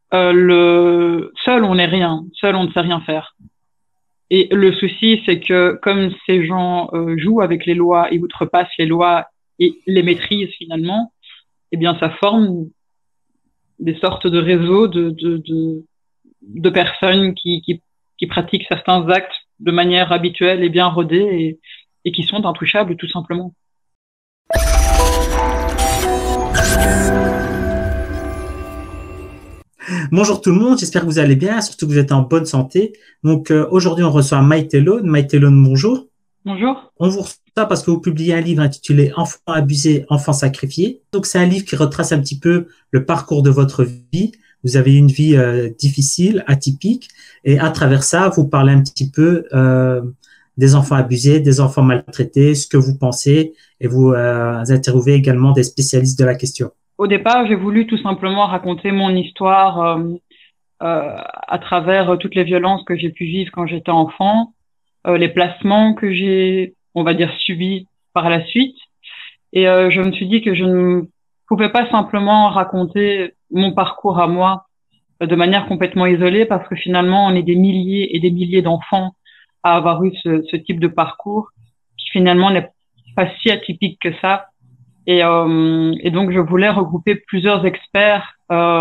Seul, on n'est rien. Seul, on ne sait rien faire. Et le souci, c'est que comme ces gens jouent avec les lois et outrepassent les lois et les maîtrisent finalement, eh bien, ça forme des sortes de réseaux de personnes qui pratiquent certains actes de manière habituelle et bien rodée et qui sont intouchables tout simplement. Bonjour tout le monde, j'espère que vous allez bien, surtout que vous êtes en bonne santé. Donc aujourd'hui, on reçoit Maïtelone. Maïtelone, bonjour. Bonjour. On vous reçoit parce que vous publiez un livre intitulé Enfants abusés, enfants sacrifiés. Donc c'est un livre qui retrace un petit peu le parcours de votre vie. Vous avez une vie difficile, atypique, et à travers ça, vous parlez un petit peu des enfants abusés, des enfants maltraités, ce que vous pensez, et vous interviewez également des spécialistes de la question. Au départ, j'ai voulu tout simplement raconter mon histoire à travers toutes les violences que j'ai pu vivre quand j'étais enfant, les placements que j'ai, on va dire, subis par la suite. Et je me suis dit que je ne pouvais pas simplement raconter mon parcours à moi de manière complètement isolée parce que finalement, on est des milliers et des milliers d'enfants à avoir eu ce type de parcours qui finalement n'est pas si atypique que ça. Et donc, je voulais regrouper plusieurs experts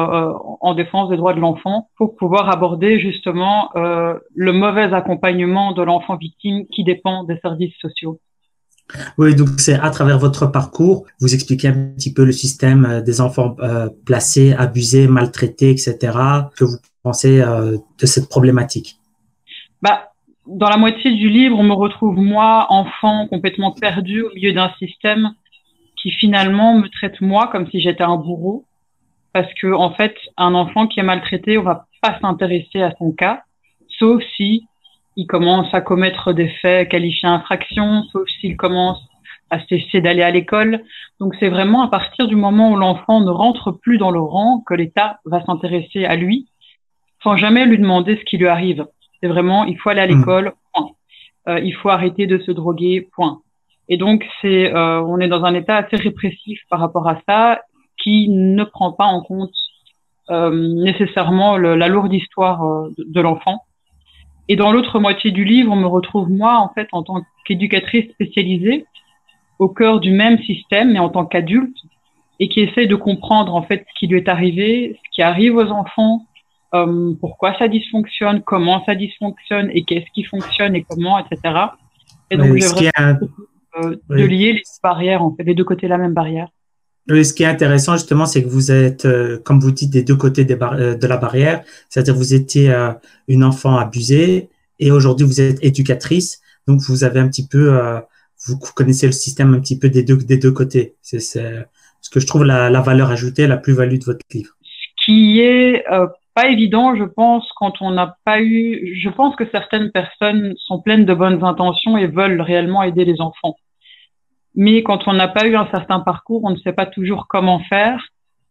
en défense des droits de l'enfant pour pouvoir aborder justement le mauvais accompagnement de l'enfant victime qui dépend des services sociaux. Oui, donc c'est à travers votre parcours, vous expliquez un petit peu le système des enfants placés, abusés, maltraités, etc. Que vous pensez de cette problématique? Bah, dans la moitié du livre, on me retrouve moi, enfant, complètement perdu au milieu d'un système qui finalement me traite moi comme si j'étais un bourreau, parce que en fait, un enfant qui est maltraité, on va pas s'intéresser à son cas, sauf si il commence à commettre des faits qualifiés infractions, sauf s'il commence à cesser d'aller à l'école. Donc c'est vraiment à partir du moment où l'enfant ne rentre plus dans le rang que l'État va s'intéresser à lui, sans jamais lui demander ce qui lui arrive. C'est vraiment, il faut aller à l'école, point. Il faut arrêter de se droguer, point. Et donc, on est dans un état assez répressif par rapport à ça, qui ne prend pas en compte nécessairement la lourde histoire de l'enfant. Et dans l'autre moitié du livre, on me retrouve moi, en fait, en tant qu'éducatrice spécialisée, au cœur du même système, mais en tant qu'adulte, et qui essaie de comprendre, en fait, ce qui lui est arrivé, ce qui arrive aux enfants, pourquoi ça dysfonctionne, comment ça dysfonctionne, et qu'est-ce qui fonctionne, et comment, etc. Et donc, j'ai vraiment de lier les barrières, en fait, des deux côtés la même barrière. Oui, ce qui est intéressant justement, c'est que vous êtes, comme vous dites, des deux côtés de la barrière, c'est-à-dire vous étiez une enfant abusée et aujourd'hui vous êtes éducatrice, donc vous avez un petit peu, vous connaissez le système un petit peu des deux côtés. C'est ce que je trouve la valeur ajoutée, la plus-value de votre livre. Ce qui est pas évident, je pense, quand on n'a pas eu. Je pense que certaines personnes sont pleines de bonnes intentions et veulent réellement aider les enfants. Mais quand on n'a pas eu un certain parcours, on ne sait pas toujours comment faire.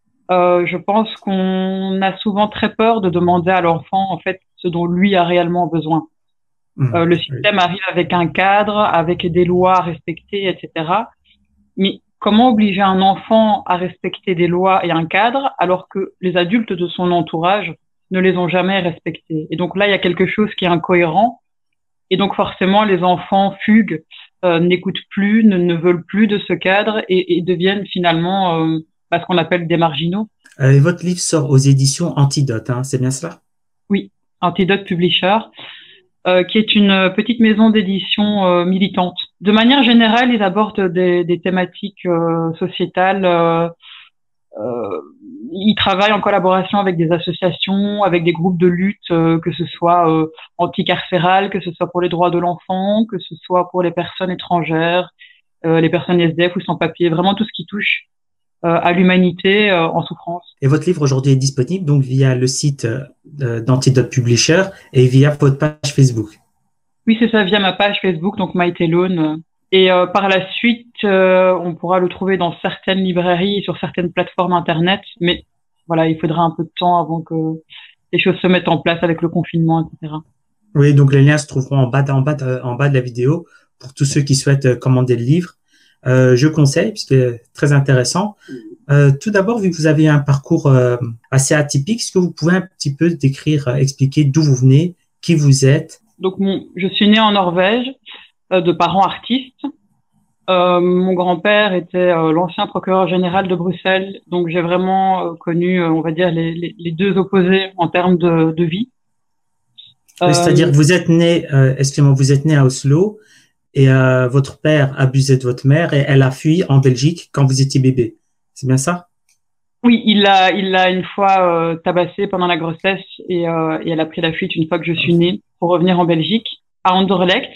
Je pense qu'on a souvent très peur de demander à l'enfant, en fait, ce dont lui a réellement besoin. Le système arrive avec un cadre, avec des lois à respecter, etc. Mais comment obliger un enfant à respecter des lois et un cadre alors que les adultes de son entourage ne les ont jamais respectés? Et donc là, il y a quelque chose qui est incohérent. Et donc forcément, les enfants fuguent, n'écoutent plus, ne veulent plus de ce cadre et deviennent finalement ce qu'on appelle des marginaux. Et votre livre sort aux éditions Antidote, hein, c'est bien cela? Oui, Antidote Publisher, qui est une petite maison d'édition militante. De manière générale, ils abordent des thématiques sociétales. Ils travaillent en collaboration avec des associations, avec des groupes de lutte, que ce soit anticarcérales, que ce soit pour les droits de l'enfant, que ce soit pour les personnes étrangères, les personnes SDF ou sans papier, vraiment tout ce qui touche à l'humanité en souffrance. Et votre livre aujourd'hui est disponible donc via le site d'Antidote Publisher et via votre page Facebook. Oui, c'est ça, via ma page Facebook, donc Maïtelone. Et par la suite, on pourra le trouver dans certaines librairies et sur certaines plateformes Internet. Mais voilà, il faudra un peu de temps avant que les choses se mettent en place avec le confinement, etc. Oui, donc les liens se trouveront en bas de la vidéo pour tous ceux qui souhaitent commander le livre. je conseille, puisque c'est très intéressant. Tout d'abord, vu que vous avez un parcours assez atypique, est-ce que vous pouvez un petit peu décrire, expliquer d'où vous venez, qui vous êtes? Donc, je suis née en Norvège, de parents artistes. Mon grand-père était l'ancien procureur général de Bruxelles, donc j'ai vraiment connu, on va dire, les deux opposés en termes de vie. Oui, c'est-à-dire que vous êtes né, excusez-moi, vous êtes né à Oslo et votre père abusait de votre mère et elle a fui en Belgique quand vous étiez bébé. C'est bien ça? Oui, il l'a une fois tabassé pendant la grossesse et elle a pris la fuite une fois que je suis née pour revenir en Belgique, à Anderlecht,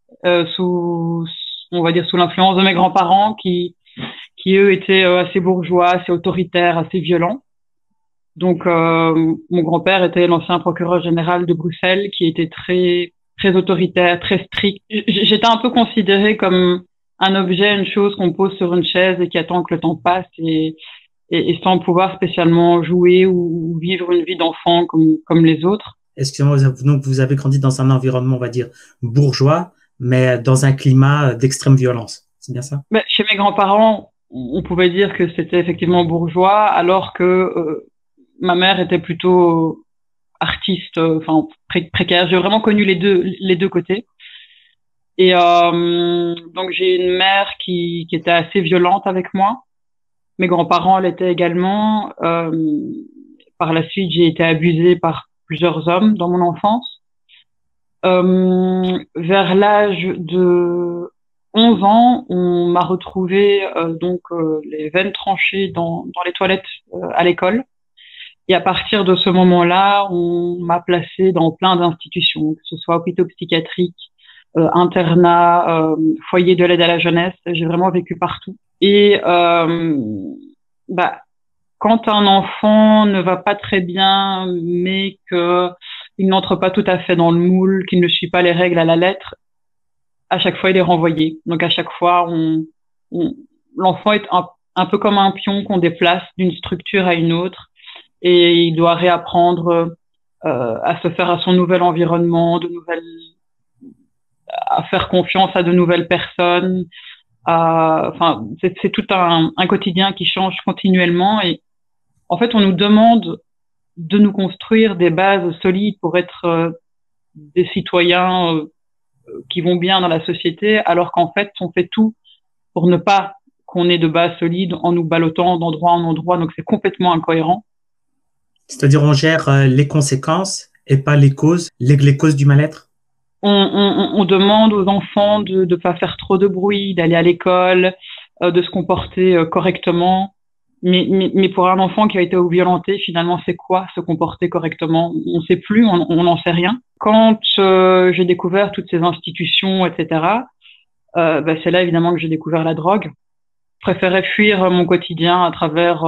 on va dire, sous l'influence de mes grands-parents qui eux étaient assez bourgeois, assez autoritaires, assez violents. Donc, mon grand-père était l'ancien procureur général de Bruxelles, qui était très, très autoritaire, très strict. J'étais un peu considérée comme un objet, une chose qu'on pose sur une chaise et qui attend que le temps passe et sans pouvoir spécialement jouer ou vivre une vie d'enfant comme les autres. Excusez-moi, donc vous avez grandi dans un environnement, on va dire, bourgeois, mais dans un climat d'extrême violence. C'est bien ça? Mais chez mes grands-parents, on pouvait dire que c'était effectivement bourgeois, alors que ma mère était plutôt artiste, enfin précaire. J'ai vraiment connu les deux côtés. Et donc j'ai une mère qui était assez violente avec moi. Mes grands-parents l'étaient également. Par la suite, j'ai été abusée par plusieurs hommes dans mon enfance. Vers l'âge de 11 ans, on m'a retrouvé les veines tranchées dans les toilettes à l'école. Et à partir de ce moment-là, on m'a placée dans plein d'institutions, que ce soit hôpitaux psychiatriques, internats, foyer de l'aide à la jeunesse. J'ai vraiment vécu partout. Et quand un enfant ne va pas très bien, mais que il n'entre pas tout à fait dans le moule, qu'il ne suit pas les règles à la lettre, à chaque fois il est renvoyé. Donc à chaque fois, l'enfant est un peu comme un pion qu'on déplace d'une structure à une autre, et il doit réapprendre à se faire à son nouvel environnement, à faire confiance à de nouvelles personnes. C'est tout un quotidien qui change continuellement, et en fait, on nous demande de nous construire des bases solides pour être des citoyens qui vont bien dans la société, alors qu'en fait, on fait tout pour ne pas qu'on ait de bases solides en nous ballottant d'endroit en endroit. Donc, c'est complètement incohérent. C'est-à-dire on gère les conséquences et pas les causes du mal-être? On demande aux enfants de ne pas faire trop de bruit, d'aller à l'école, de se comporter correctement. Mais pour un enfant qui a été violenté, finalement, c'est quoi se comporter correctement? On ne sait plus, on n'en sait rien. Quand j'ai découvert toutes ces institutions, etc., c'est là évidemment que j'ai découvert la drogue. Je préférais fuir mon quotidien à travers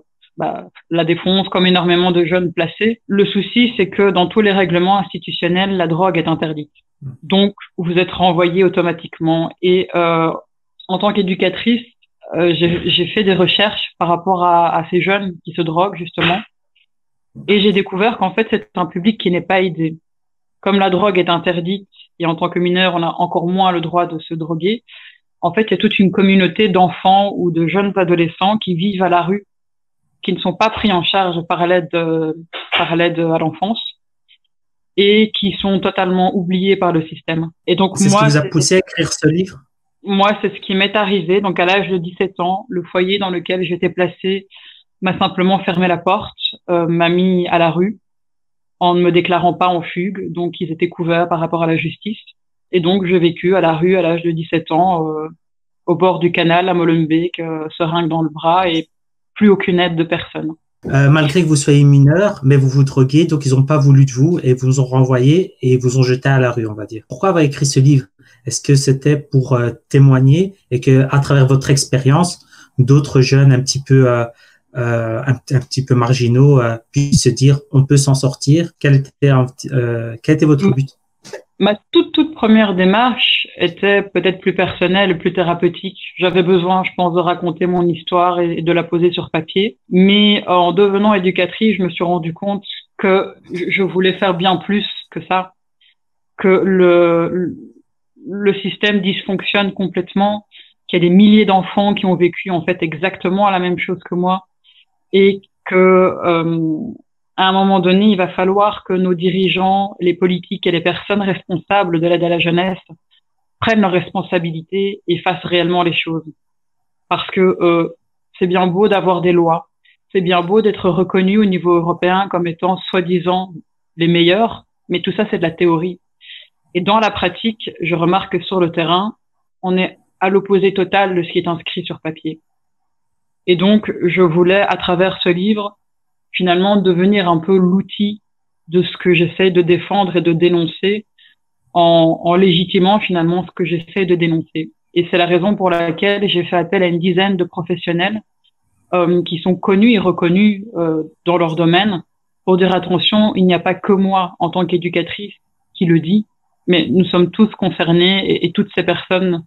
la défonce, comme énormément de jeunes placés. Le souci, c'est que dans tous les règlements institutionnels, la drogue est interdite. Donc, vous êtes renvoyé automatiquement. Et en tant qu'éducatrice, j'ai fait des recherches par rapport à ces jeunes qui se droguent, justement. Et j'ai découvert qu'en fait, c'est un public qui n'est pas aidé. Comme la drogue est interdite, et en tant que mineur, on a encore moins le droit de se droguer, en fait, il y a toute une communauté d'enfants ou de jeunes adolescents qui vivent à la rue, qui ne sont pas pris en charge par l'aide à l'enfance et qui sont totalement oubliés par le système. Et donc, c'est ce qui vous a poussé à écrire ce livre? Moi, c'est ce qui m'est arrivé. Donc, à l'âge de 17 ans, le foyer dans lequel j'étais placée m'a simplement fermé la porte, m'a mis à la rue en ne me déclarant pas en fugue. Donc, ils étaient couverts par rapport à la justice. Et donc, j'ai vécu à la rue à l'âge de 17 ans, au bord du canal à Molenbeek, seringue dans le bras et plus aucune aide de personne. Malgré que vous soyez mineur, mais vous vous droguez, donc ils n'ont pas voulu de vous et vous ont renvoyé et vous ont jeté à la rue, on va dire. Pourquoi avoir écrit ce livre? Est-ce que c'était pour témoigner et que, à travers votre expérience, d'autres jeunes un petit peu marginaux puissent se dire on peut s'en sortir? Quel était votre but? Ma toute première démarche était peut-être plus personnelle, plus thérapeutique. J'avais besoin, je pense, de raconter mon histoire et de la poser sur papier. Mais en devenant éducatrice, je me suis rendu compte que je voulais faire bien plus que ça, que le système dysfonctionne complètement qu'il y a des milliers d'enfants qui ont vécu en fait exactement la même chose que moi et que à un moment donné, il va falloir que nos dirigeants, les politiques et les personnes responsables de l'aide à la jeunesse prennent leurs responsabilités et fassent réellement les choses. Parce que c'est bien beau d'avoir des lois, c'est bien beau d'être reconnu au niveau européen comme étant soi-disant les meilleurs, mais tout ça c'est de la théorie. Et dans la pratique, je remarque que sur le terrain, on est à l'opposé total de ce qui est inscrit sur papier. Et donc, je voulais, à travers ce livre, finalement devenir un peu l'outil de ce que j'essaie de défendre et de dénoncer en légitimant finalement ce que j'essaie de dénoncer. Et c'est la raison pour laquelle j'ai fait appel à une dizaine de professionnels qui sont connus et reconnus dans leur domaine pour dire attention, il n'y a pas que moi en tant qu'éducatrice qui le dit, mais nous sommes tous concernés et toutes ces personnes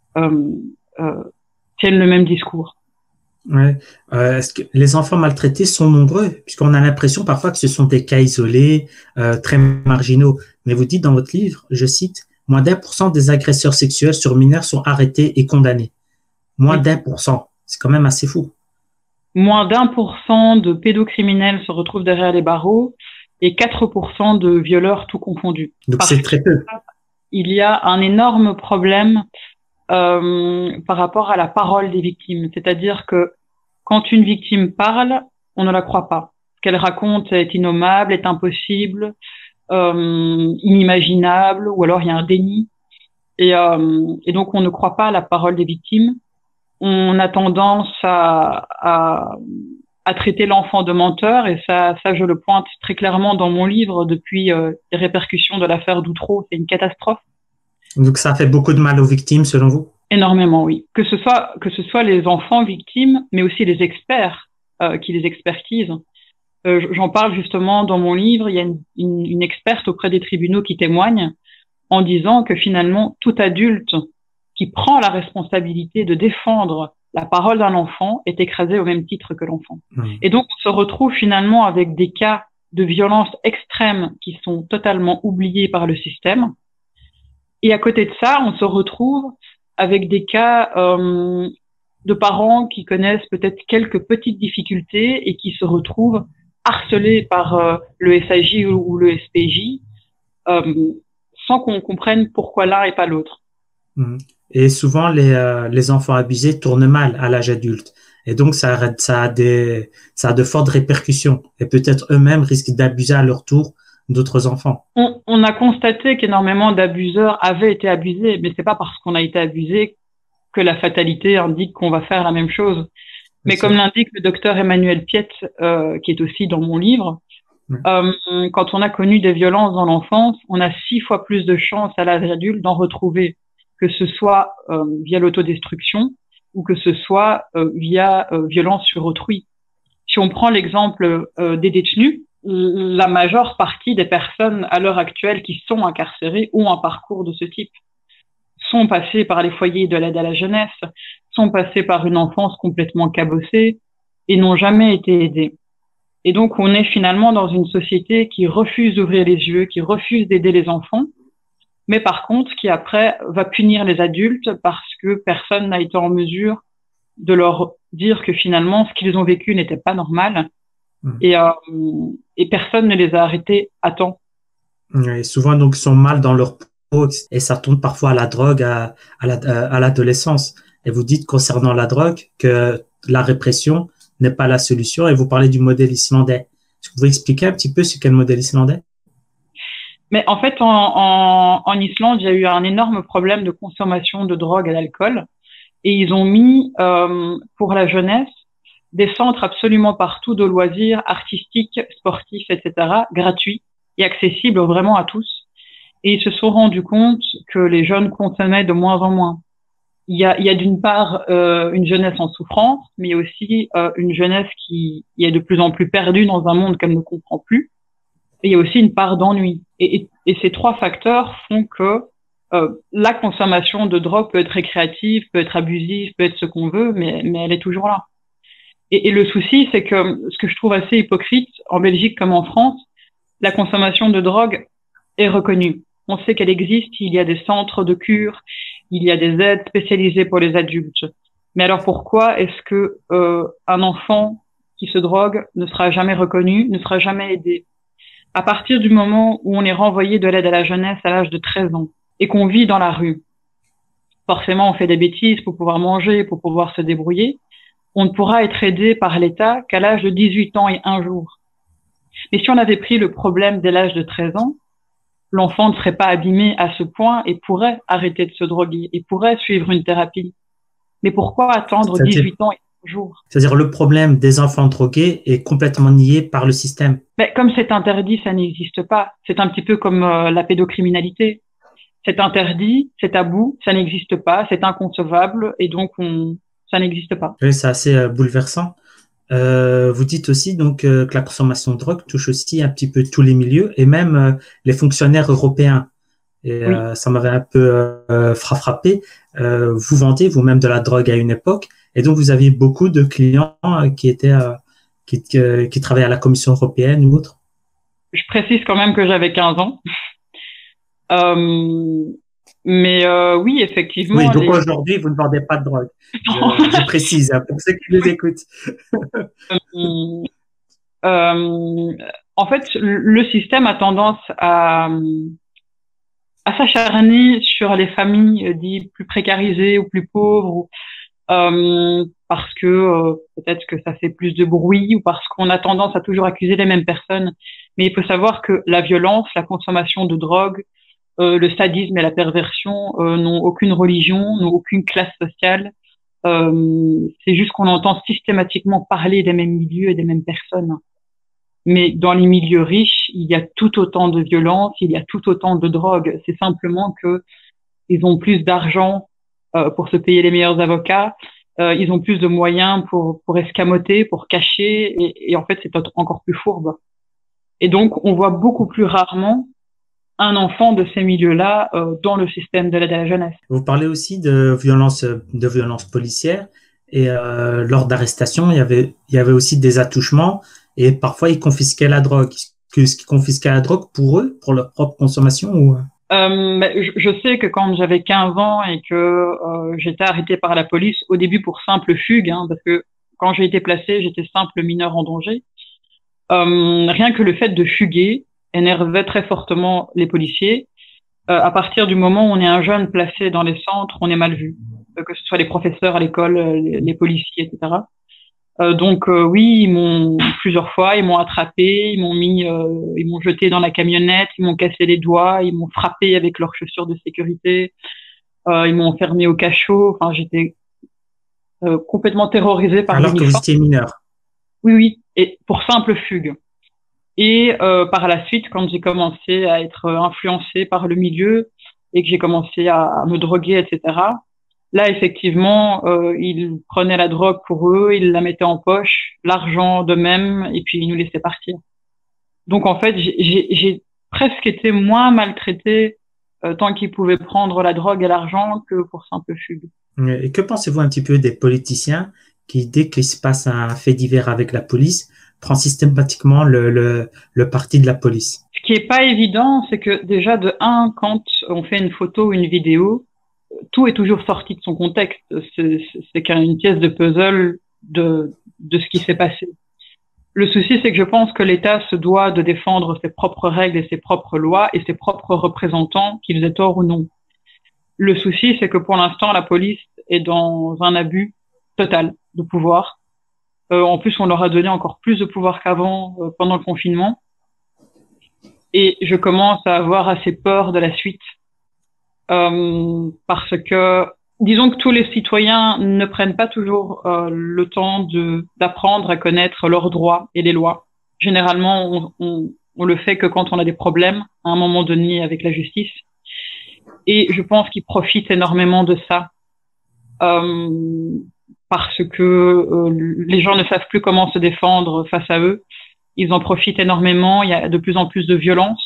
tiennent le même discours. Ouais. Est-ce que les enfants maltraités sont nombreux? Puisqu'on a l'impression parfois que ce sont des cas isolés, très marginaux. Mais vous dites dans votre livre, je cite, moins d'1% des agresseurs sexuels sur mineurs sont arrêtés et condamnés. Moins d'1%. C'est quand même assez fou. Moins d'1% de pédocriminels se retrouvent derrière les barreaux et 4% de violeurs tout confondus. Donc c'est très peu. Il y a un énorme problème par rapport à la parole des victimes. C'est-à-dire que quand une victime parle, on ne la croit pas. Ce qu'elle raconte est innommable, est impossible, inimaginable, ou alors il y a un déni. Et donc on ne croit pas à la parole des victimes. On a tendance à traiter l'enfant de menteur, et ça je le pointe très clairement dans mon livre depuis les répercussions de l'affaire d'Outreau. C'est une catastrophe. Donc ça fait beaucoup de mal aux victimes, selon vous? Énormément, oui. Que ce soit les enfants victimes, mais aussi les experts qui les expertisent. J'en parle justement dans mon livre. Il y a une experte auprès des tribunaux qui témoigne en disant que finalement, tout adulte qui prend la responsabilité de défendre la parole d'un enfant est écrasé au même titre que l'enfant. Et donc, on se retrouve finalement avec des cas de violence extrême qui sont totalement oubliés par le système. Et à côté de ça, on se retrouve avec des cas de parents qui connaissent peut-être quelques petites difficultés et qui se retrouvent harcelés par le SAJ ou le SPJ sans qu'on comprenne pourquoi l'un et pas l'autre. Et souvent, les enfants abusés tournent mal à l'âge adulte. Et donc, ça a de fortes répercussions. Et peut-être eux-mêmes risquent d'abuser à leur tour d'autres enfants. On a constaté qu'énormément d'abuseurs avaient été abusés, mais c'est pas parce qu'on a été abusé que la fatalité indique qu'on va faire la même chose. Mais comme l'indique le docteur Emmanuel Piette, qui est aussi dans mon livre, quand on a connu des violences dans l'enfance, on a 6 fois plus de chances à l'âge adulte d'en retrouver, que ce soit via l'autodestruction ou que ce soit via violence sur autrui. Si on prend l'exemple des détenus, la majeure partie des personnes à l'heure actuelle qui sont incarcérées ont un parcours de ce type, sont passées par les foyers de l'aide à la jeunesse, sont passées par une enfance complètement cabossée et n'ont jamais été aidées. Et donc, on est finalement dans une société qui refuse d'ouvrir les yeux, qui refuse d'aider les enfants, mais par contre, qui après va punir les adultes parce que personne n'a été en mesure de leur dire que finalement, ce qu'ils ont vécu n'était pas normal. Et personne ne les a arrêtés à temps. Et souvent, donc, ils sont mal dans leur peau et ça tourne parfois à la drogue, à l'adolescence. Et vous dites concernant la drogue que la répression n'est pas la solution et vous parlez du modèle islandais. Est-ce que vous pouvez expliquer un petit peu ce qu'est le modèle islandais? Mais en fait, en Islande, il y a eu un énorme problème de consommation de drogue et d'alcool. Et ils ont mis, pour la jeunesse, des centres absolument partout de loisirs artistiques, sportifs, etc., gratuits et accessibles vraiment à tous. Et ils se sont rendus compte que les jeunes consommaient de moins en moins. Il y a d'une part une jeunesse en souffrance, mais aussi une jeunesse qui est de plus en plus perdue dans un monde qu'elle ne comprend plus. Et il y a aussi une part d'ennui. Et ces 3 facteurs font que la consommation de drogue peut être récréative, peut être abusive, peut être ce qu'on veut, mais elle est toujours là. Et le souci, c'est que ce que je trouve assez hypocrite, en Belgique comme en France, la consommation de drogue est reconnue. On sait qu'elle existe, il y a des centres de cure, Il y a des aides spécialisées pour les adultes. Mais alors pourquoi est-ce que un enfant qui se drogue ne sera jamais reconnu, ne sera jamais aidé? À partir du moment où on est renvoyé de l'aide à la jeunesse à l'âge de 13 ans et qu'on vit dans la rue, forcément on fait des bêtises pour pouvoir manger, pour pouvoir se débrouiller, on ne pourra être aidé par l'État qu'à l'âge de 18 ans et un jour. Mais si on avait pris le problème dès l'âge de 13 ans, l'enfant ne serait pas abîmé à ce point et pourrait arrêter de se droguer et pourrait suivre une thérapie. Mais pourquoi attendre 18 ans et un jour? C'est-à-dire le problème des enfants drogués est complètement nié par le système. Mais comme c'est interdit, ça n'existe pas. C'est un petit peu comme la pédocriminalité. C'est interdit, c'est tabou, ça n'existe pas, c'est inconcevable et donc ça n'existe pas. Oui, c'est assez bouleversant. Vous dites aussi donc que la consommation de drogue touche aussi un petit peu tous les milieux et même les fonctionnaires européens. Et Oui. ça m'avait un peu frappé. Vous vendez vous-même de la drogue à une époque et donc vous aviez beaucoup de clients qui étaient qui travaillaient à la Commission européenne ou autre. Je précise quand même que j'avais 15 ans. Mais oui, effectivement. Oui, donc aujourd'hui, vous ne vendez pas de drogue. Je précise hein, pour ceux qui nous écoutent. En fait, le système a tendance à s'acharner sur les familles dites plus précarisées ou plus pauvres, parce que peut-être que ça fait plus de bruit ou parce qu'on a tendance à toujours accuser les mêmes personnes. Mais il faut savoir que la violence, la consommation de drogue, le sadisme et la perversion n'ont aucune religion, n'ont aucune classe sociale. C'est juste qu'on entend systématiquement parler des mêmes milieux et des mêmes personnes. Mais dans les milieux riches, il y a tout autant de violence, il y a tout autant de drogue. C'est simplement que ils ont plus d'argent pour se payer les meilleurs avocats, ils ont plus de moyens pour escamoter, pour cacher, et en fait c'est encore plus fourbe. Et donc on voit beaucoup plus rarement un enfant de ces milieux-là dans le système de l'aide à la jeunesse. Vous parlez aussi de violence policière et lors d'arrestation, il y avait aussi des attouchements et parfois ils confisquaient la drogue. Ce qui confisquaient la drogue pour eux, pour leur propre consommation ou je sais que quand j'avais 15 ans et que j'étais arrêtée par la police, au début pour simple fugue, hein, parce que quand j'ai été placée, j'étais simple mineur en danger. Rien que le fait de fuguer énervait très fortement les policiers. À partir du moment où on est un jeune placé dans les centres, on est mal vu, que ce soit les professeurs à l'école, les policiers, etc. Donc oui, ils m'ont plusieurs fois, ils m'ont attrapé, ils m'ont jeté dans la camionnette, ils m'ont cassé les doigts, ils m'ont frappé avec leurs chaussures de sécurité, ils m'ont enfermé au cachot. Enfin, j'étais complètement terrorisée par alors que vous étiez mineur. Oui, oui, et pour simple fugue. Et par la suite, quand j'ai commencé à être influencée par le milieu et que j'ai commencé à me droguer, etc., là, effectivement, ils prenaient la drogue pour eux, ils la mettaient en poche, l'argent de même, et puis ils nous laissaient partir. Donc, en fait, j'ai presque été moins maltraitée tant qu'ils pouvaient prendre la drogue et l'argent que pour simple fugue. Et que pensez-vous un petit peu des politiciens qui, dès qu'il se passe un fait divers avec la police, prend systématiquement le parti de la police? Ce qui est pas évident, c'est que déjà, de un, quand on fait une photo ou une vidéo, tout est toujours sorti de son contexte. C'est qu'une pièce de puzzle de ce qui s'est passé. Le souci, c'est que je pense que l'État se doit de défendre ses propres règles et ses propres lois et ses propres représentants, qu'ils aient tort ou non. Le souci, c'est que pour l'instant, la police est dans un abus total de pouvoir. En plus, on leur a donné encore plus de pouvoir qu'avant pendant le confinement. Et je commence à avoir assez peur de la suite. Parce que, disons que tous les citoyens ne prennent pas toujours le temps d'apprendre à connaître leurs droits et les lois. Généralement, on le fait que quand on a des problèmes, à un moment donné, avec la justice. Et je pense qu'ils profitent énormément de ça. Parce que les gens ne savent plus comment se défendre face à eux. Ils en profitent énormément. Il y a de plus en plus de violence.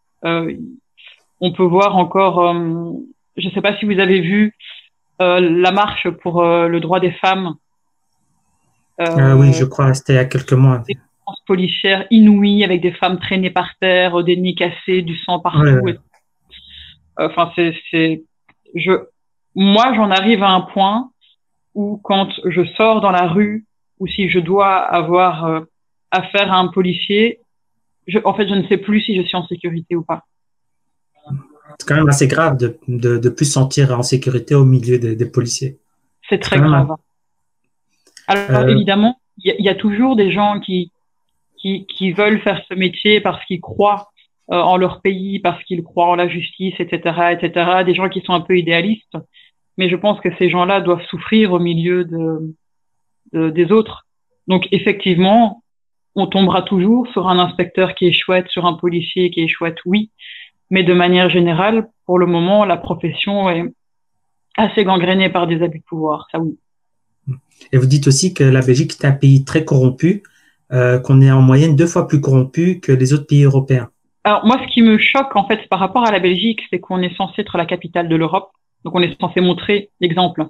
On peut voir encore, je ne sais pas si vous avez vu la marche pour le droit des femmes. Oui, je crois, c'était il y a quelques mois. Des violences policières inouïes avec des femmes traînées par terre, des nids cassés, du sang partout. Ouais. Enfin, moi, j'en arrive à un point où quand je sors dans la rue ou si je dois avoir affaire à un policier, en fait, je ne sais plus si je suis en sécurité ou pas. C'est quand même assez grave de plus se sentir en sécurité au milieu des policiers. C'est C'est très quand même. grave. Alors Euh, évidemment, il y a toujours des gens qui veulent faire ce métier parce qu'ils croient en leur pays, parce qu'ils croient en la justice, etc., etc. Des gens qui sont un peu idéalistes. Mais je pense que ces gens-là doivent souffrir au milieu des autres. Donc effectivement, on tombera toujours sur un inspecteur qui est chouette, sur un policier qui est chouette, oui. Mais de manière générale, pour le moment, la profession est assez gangrénée par des abus de pouvoir, ça oui. et vous dites aussi que la Belgique est un pays très corrompu, qu'on est en moyenne 2 fois plus corrompu que les autres pays européens. Alors moi, ce qui me choque en fait par rapport à la Belgique, c'est qu'on est censé être la capitale de l'Europe, donc on est censé montrer l'exemple.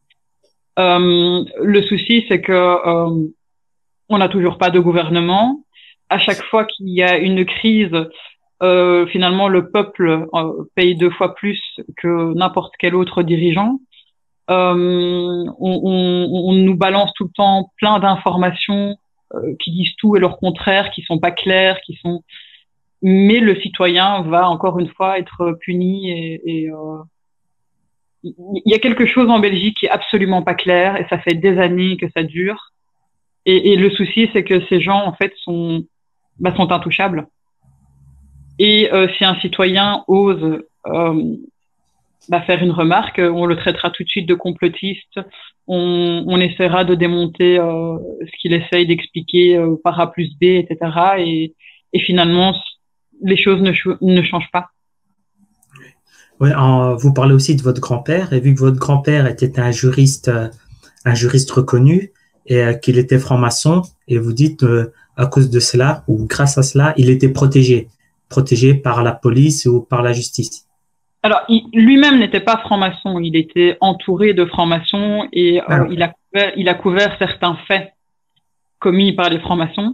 Le souci, c'est que on n'a toujours pas de gouvernement. À chaque fois qu'il y a une crise, finalement, le peuple paye 2 fois plus que n'importe quel autre dirigeant. On nous balance tout le temps plein d'informations qui disent tout et leur contraire, qui sont pas claires, qui sont. Mais le citoyen va encore une fois être puni et il y a quelque chose en Belgique qui est absolument pas clair et ça fait des années que ça dure. Et le souci, c'est que ces gens en fait sont intouchables. Et si un citoyen ose faire une remarque, on le traitera tout de suite de complotiste. On essaiera de démonter ce qu'il essaye d'expliquer par A plus B, etc. Et finalement, les choses ne changent pas. Ouais, vous parlez aussi de votre grand-père, et vu que votre grand-père était un juriste reconnu, et qu'il était franc-maçon, et vous dites, à cause de cela, ou grâce à cela, il était protégé par la police ou par la justice. Alors, lui-même n'était pas franc-maçon, il était entouré de francs-maçons et Ah, ok. il a couvert certains faits commis par les francs-maçons.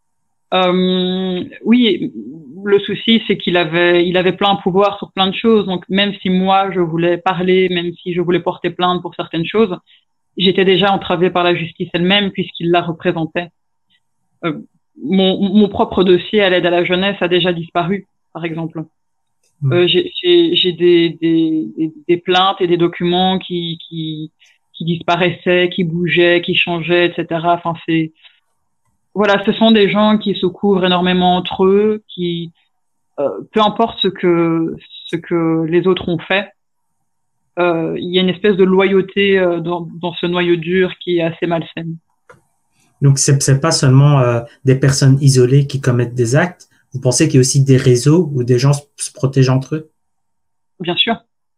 Oui, le souci, c'est il avait plein pouvoir sur plein de choses. Donc, même si moi, je voulais parler, même si je voulais porter plainte pour certaines choses, j'étais déjà entravée par la justice elle-même puisqu'il la représentait. Euh, mon propre dossier à l'aide à la jeunesse a déjà disparu, par exemple. Hmm. J'ai des plaintes et des documents qui disparaissaient, qui bougeaient, qui changeaient, etc. Enfin, voilà, ce sont des gens qui se couvrent énormément entre eux, peu importe ce que les autres ont fait, il y a une espèce de loyauté dans ce noyau dur qui est assez malsaine. Donc, c'est pas seulement des personnes isolées qui commettent des actes. Vous pensez qu'il y a aussi des réseaux où des gens se protègent entre eux? Bien sûr.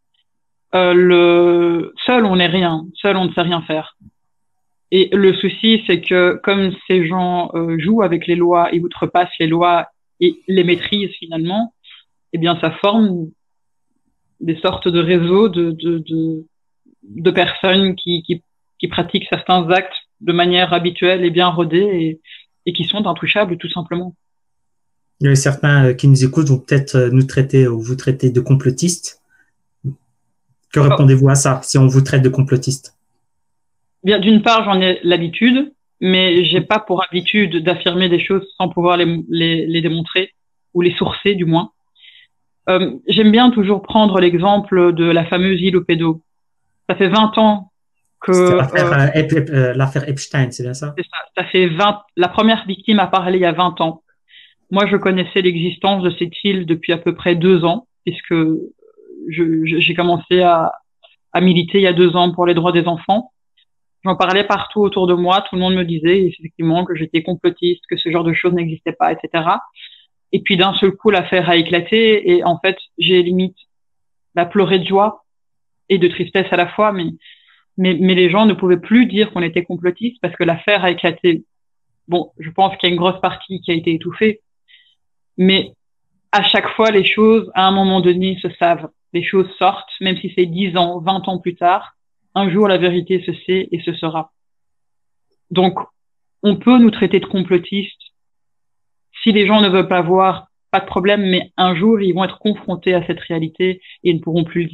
Seul, on n'est rien. Seul, on ne sait rien faire. Et le souci, c'est que comme ces gens jouent avec les lois et outrepassent les lois et les maîtrisent finalement, eh bien, ça forme des sortes de réseaux de personnes qui pratiquent certains actes de manière habituelle et bien rodée et qui sont intouchables tout simplement. Il y a certains qui nous écoutent vont peut-être nous traiter ou vous traiter de complotistes. Que Oh, répondez-vous à ça si on vous traite de complotiste? bien, d'une part, j'en ai l'habitude, mais j'ai pas pour habitude d'affirmer des choses sans pouvoir les démontrer ou les sourcer du moins. J'aime bien toujours prendre l'exemple de la fameuse île aux pédos. Ça fait 20 ans que C'était l'affaire Epstein, c'est bien ça? c'est ça, ça fait 20. La première victime a parlé il y a 20 ans. Moi, je connaissais l'existence de cette île depuis à peu près 2 ans, puisque j'ai commencé à militer il y a 2 ans pour les droits des enfants. J'en parlais partout autour de moi, tout le monde me disait effectivement que j'étais complotiste, que ce genre de choses n'existait pas, etc. Et puis d'un seul coup, l'affaire a éclaté et en fait, j'ai limite pleuré de joie et de tristesse à la fois, mais les gens ne pouvaient plus dire qu'on était complotiste parce que l'affaire a éclaté. Bon, je pense qu'il y a une grosse partie qui a été étouffée, mais à chaque fois, les choses, à un moment donné, se savent. Les choses sortent, même si c'est 10 ans, 20 ans plus tard. Un jour, la vérité se sait et se saura. Donc, on peut nous traiter de complotistes. Si les gens ne veulent pas voir, pas de problème, mais un jour, ils vont être confrontés à cette réalité et ils ne pourront plus le dire.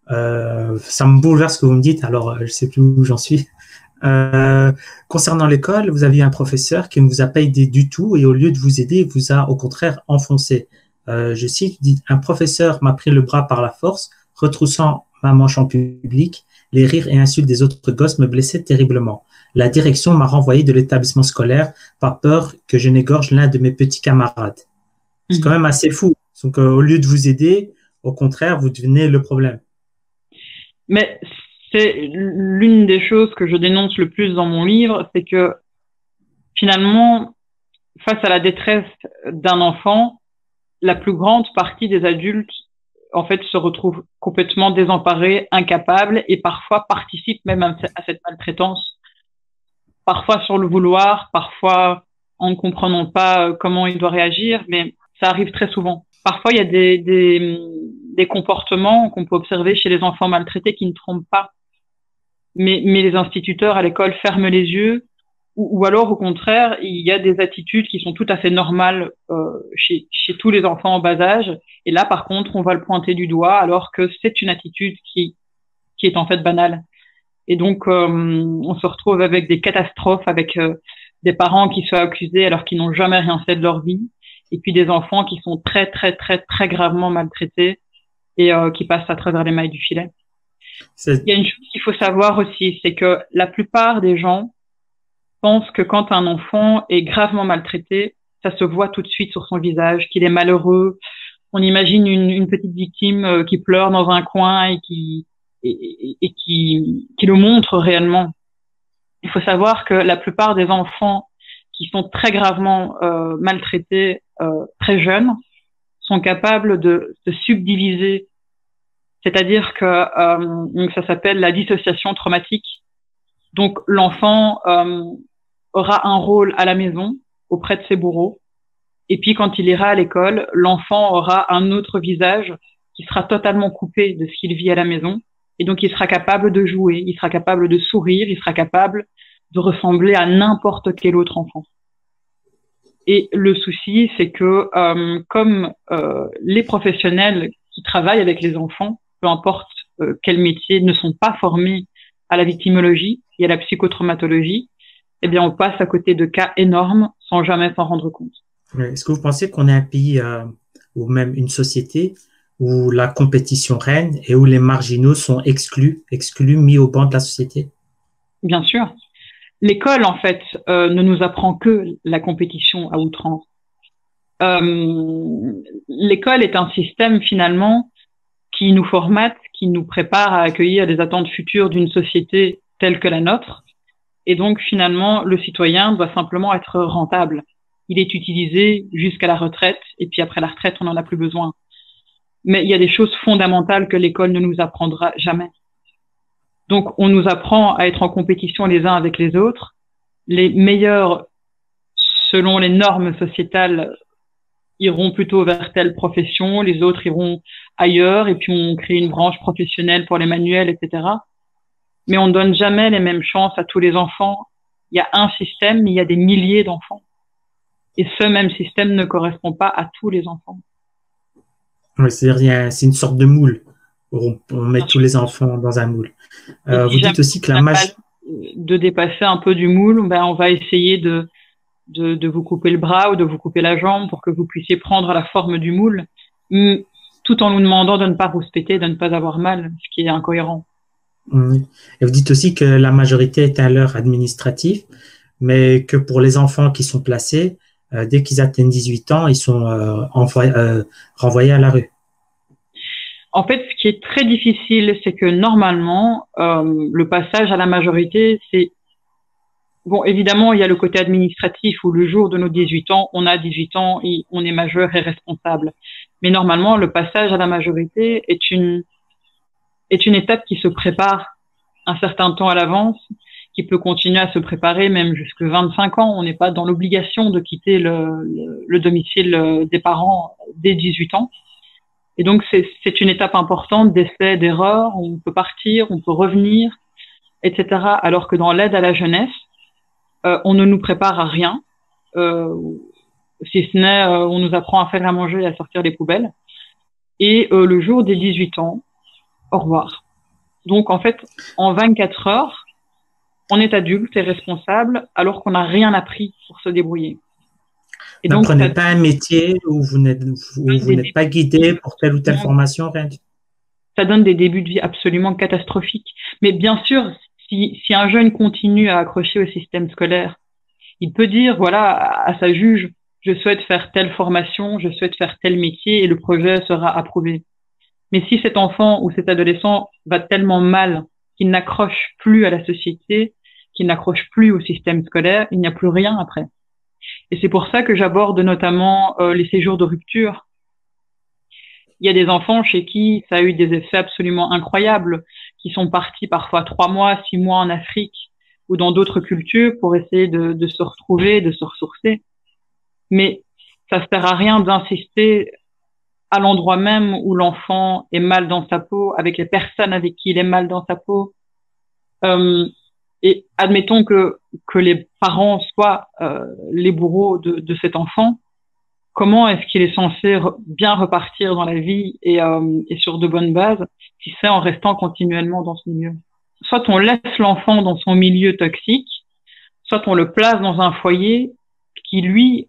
Ça me bouleverse ce que vous me dites, alors je sais plus où j'en suis. Concernant l'école, vous aviez un professeur qui ne vous a pas aidé du tout et au lieu de vous aider, il vous a au contraire enfoncé. Je cite, dit, un professeur m'a pris le bras par la force, retroussant ma manche en public. Les rires et insultes des autres gosses me blessaient terriblement. La direction m'a renvoyé de l'établissement scolaire par peur que je n'égorge l'un de mes petits camarades. C'est quand même assez fou. Donc, au lieu de vous aider, au contraire, vous devenez le problème. Mais c'est l'une des choses que je dénonce le plus dans mon livre, c'est que finalement, face à la détresse d'un enfant, la plus grande partie des adultes, en fait, se retrouvent complètement désemparés, incapables et parfois participent même à cette maltraitance. Parfois sur le vouloir, parfois en ne comprenant pas comment il doit réagir, mais ça arrive très souvent. Parfois, il y a des comportements qu'on peut observer chez les enfants maltraités qui ne trompent pas. Mais les instituteurs à l'école ferment les yeux, ou alors au contraire, il y a des attitudes qui sont tout à fait normales chez tous les enfants en bas âge. Et là, par contre, on va le pointer du doigt, alors que c'est une attitude qui est en fait banale. Et donc, on se retrouve avec des catastrophes, avec des parents qui sont accusés alors qu'ils n'ont jamais rien fait de leur vie, et puis des enfants qui sont très, très, très, très gravement maltraités et qui passent à travers les mailles du filet. Il y a une chose qu'il faut savoir aussi, c'est que la plupart des gens pensent que quand un enfant est gravement maltraité, ça se voit tout de suite sur son visage, qu'il est malheureux. On imagine une petite victime qui pleure dans un coin et qui le montre réellement. Il faut savoir que la plupart des enfants qui sont très gravement maltraités très jeunes sont capables de subdiviser. C'est-à-dire que donc ça s'appelle la dissociation traumatique. Donc l'enfant aura un rôle à la maison auprès de ses bourreaux, et puis quand il ira à l'école, l'enfant aura un autre visage qui sera totalement coupé de ce qu'il vit à la maison, et donc il sera capable de jouer, il sera capable de sourire, il sera capable de ressembler à n'importe quel autre enfant. Et le souci, c'est que comme les professionnels qui travaillent avec les enfants, peu importe quel métier, ne sont pas formés à la victimologie et à la psychotraumatologie, eh bien, on passe à côté de cas énormes sans jamais s'en rendre compte. Est-ce que vous pensez qu'on est un pays ou même une société où la compétition règne et où les marginaux sont exclus, mis au banc de la société? Bien sûr. L'école, en fait, ne nous apprend que la compétition à outrance. L'école est un système, finalement, qui nous formate, qui nous prépare à accueillir les attentes futures d'une société telle que la nôtre. Et donc, finalement, le citoyen doit simplement être rentable. Il est utilisé jusqu'à la retraite, et puis après la retraite, on n'en a plus besoin. Mais il y a des choses fondamentales que l'école ne nous apprendra jamais. Donc, on nous apprend à être en compétition les uns avec les autres. Les meilleurs, selon les normes sociétales, iront plutôt vers telle profession, les autres iront ailleurs, et puis on crée une branche professionnelle pour les manuels, etc. Mais on ne donne jamais les mêmes chances à tous les enfants. Il y a un système, mais il y a des milliers d'enfants. Et ce même système ne correspond pas à tous les enfants. Oui, c'est-à-dire c'est une sorte de moule. On met tous les enfants dans un moule. Vous dites aussi que la de dépasser un peu du moule, ben on va essayer de vous couper le bras ou de vous couper la jambe pour que vous puissiez prendre la forme du moule, tout en nous demandant de ne pas rouspéter, de ne pas avoir mal, ce qui est incohérent. Et vous dites aussi que la majorité est à l'heure administratif, mais que pour les enfants qui sont placés, dès qu'ils atteignent 18 ans, ils sont renvoyés à la rue. En fait, ce qui est très difficile, c'est que normalement, le passage à la majorité, c'est... Bon, évidemment, il y a le côté administratif où le jour de nos 18 ans, on a 18 ans et on est majeur et responsable. Mais normalement, le passage à la majorité est une étape qui se prépare un certain temps à l'avance, qui peut continuer à se préparer même jusqu'à 25 ans. On n'est pas dans l'obligation de quitter le domicile des parents dès 18 ans. Et donc, c'est une étape importante d'essai, d'erreur. On peut partir, on peut revenir, etc. Alors que dans l'aide à la jeunesse, on ne nous prépare à rien, si ce n'est on nous apprend à faire à manger et à sortir les poubelles. Et le jour des 18 ans, au revoir. Donc, en fait, en 24 heures, on est adulte et responsable alors qu'on n'a rien appris pour se débrouiller. Et donc, N'apprenez pas un métier où vous n'êtes pas guidé pour telle ou telle formation, rien du tout. Ça donne des débuts de vie absolument catastrophiques. Mais bien sûr, si un jeune continue à accrocher au système scolaire, il peut dire, voilà, à sa juge, je souhaite faire telle formation, je souhaite faire tel métier et le projet sera approuvé. Mais si cet enfant ou cet adolescent va tellement mal qu'il n'accroche plus à la société, qu'il n'accroche plus au système scolaire, il n'y a plus rien après. Et c'est pour ça que j'aborde notamment les séjours de rupture. Il y a des enfants chez qui ça a eu des effets absolument incroyables, qui sont partis parfois 3 mois, 6 mois en Afrique ou dans d'autres cultures pour essayer de se retrouver, de se ressourcer. Mais ça ne sert à rien d'insister à l'endroit même où l'enfant est mal dans sa peau, avec les personnes avec qui il est mal dans sa peau. Et admettons que les parents soient les bourreaux de cet enfant. Comment est-ce qu'il est censé bien repartir dans la vie et sur de bonnes bases si c'est en restant continuellement dans ce milieu? Soit on laisse l'enfant dans son milieu toxique, soit on le place dans un foyer qui, lui,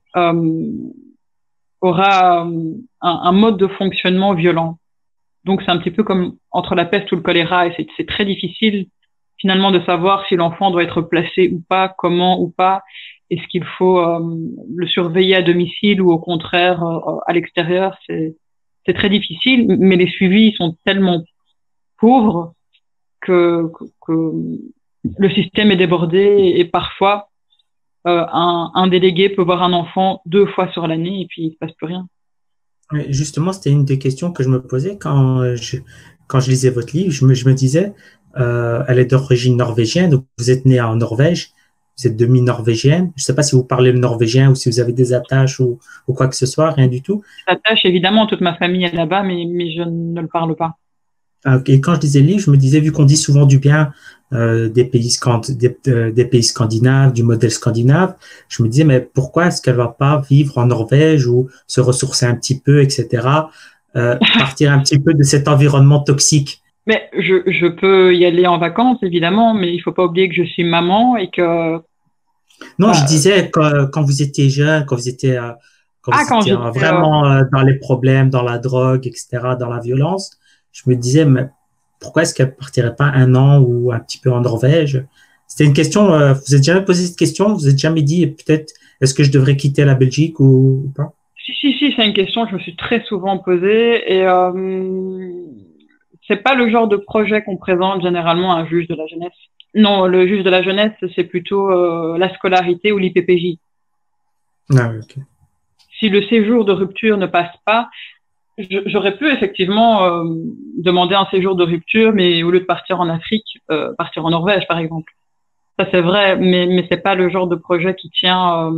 aura un mode de fonctionnement violent. Donc c'est un petit peu comme entre la peste ou le choléra, et c'est très difficile finalement de savoir si l'enfant doit être placé ou pas, comment ou pas. Est-ce qu'il faut le surveiller à domicile ou au contraire à l'extérieur? C'est très difficile, mais les suivis sont tellement pauvres que le système est débordé et parfois un délégué peut voir un enfant 2 fois sur l'année et puis il ne se passe plus rien. Justement, c'était une des questions que je me posais quand je lisais votre livre. Je me disais, elle est d'origine norvégienne, donc vous êtes née en Norvège. Vous êtes demi-norvégienne. Je ne sais pas si vous parlez le norvégien ou si vous avez des attaches ou quoi que ce soit, rien du tout. Attache, évidemment, toute ma famille est là-bas, mais je ne le parle pas. Et quand je lisais le livre, je me disais, vu qu'on dit souvent du bien des pays scandinaves, du modèle scandinave, je me disais, mais pourquoi est-ce qu'elle va pas vivre en Norvège ou se ressourcer un petit peu, etc., partir un petit peu de cet environnement toxique? Mais je peux y aller en vacances, évidemment, mais il faut pas oublier que je suis maman et que... Non, je disais quand vous étiez jeune, quand vous étiez vraiment dans les problèmes, dans la drogue, etc., dans la violence, je me disais, mais pourquoi est-ce qu'elle partirait pas 1 an ou un petit peu en Norvège? C'était une question, vous êtes jamais posé cette question? Vous êtes jamais dit, peut-être, est-ce que je devrais quitter la Belgique ou pas? Si, c'est une question que je me suis très souvent posée et c'est pas le genre de projet qu'on présente généralement à un juge de la jeunesse. Non, le juge de la jeunesse, c'est plutôt la scolarité ou l'IPPJ. Ah, okay. Si le séjour de rupture ne passe pas, j'aurais pu effectivement demander un séjour de rupture, mais au lieu de partir en Afrique, partir en Norvège, par exemple. Ça, c'est vrai, mais c'est pas le genre de projet qui tient...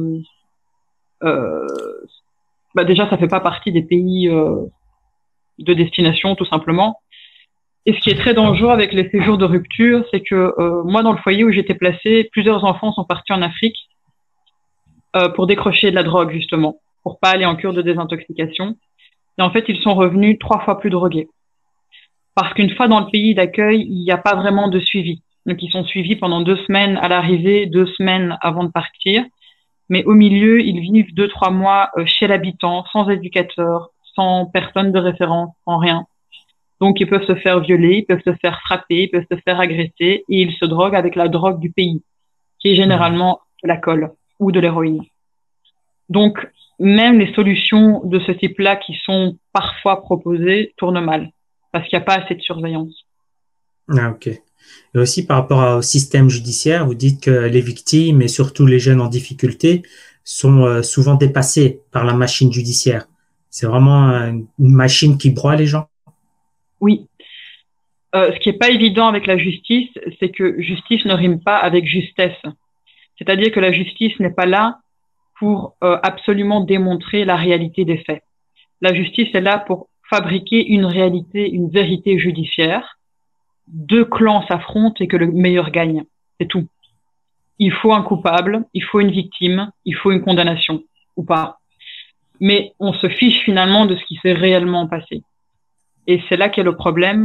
déjà, ça fait pas partie des pays de destination, tout simplement. Et ce qui est très dangereux avec les séjours de rupture, c'est que moi, dans le foyer où j'étais placée, plusieurs enfants sont partis en Afrique pour décrocher de la drogue, justement, pour pas aller en cure de désintoxication. Et en fait, ils sont revenus 3 fois plus drogués. Parce qu'une fois dans le pays d'accueil, il n'y a pas vraiment de suivi. Donc, ils sont suivis pendant 2 semaines à l'arrivée, 2 semaines avant de partir. Mais au milieu, ils vivent 2-3 mois chez l'habitant, sans éducateur, sans personne de référence, sans rien. Donc, ils peuvent se faire violer, ils peuvent se faire frapper, ils peuvent se faire agresser et ils se droguent avec la drogue du pays, qui est généralement de la colle ou de l'héroïne. Donc, même les solutions de ce type-là qui sont parfois proposées tournent mal parce qu'il n'y a pas assez de surveillance. Ah, ok. Et aussi par rapport au système judiciaire, vous dites que les victimes et surtout les jeunes en difficulté sont souvent dépassés par la machine judiciaire. C'est vraiment une machine qui broie les gens? Oui. Ce qui n'est pas évident avec la justice, c'est que justice ne rime pas avec justesse. C'est-à-dire que la justice n'est pas là pour absolument démontrer la réalité des faits. La justice est là pour fabriquer une réalité, une vérité judiciaire. 2 clans s'affrontent et que le meilleur gagne. C'est tout. Il faut un coupable, il faut une victime, il faut une condamnation, ou pas. Mais on se fiche finalement de ce qui s'est réellement passé. Et c'est là qu'est le problème,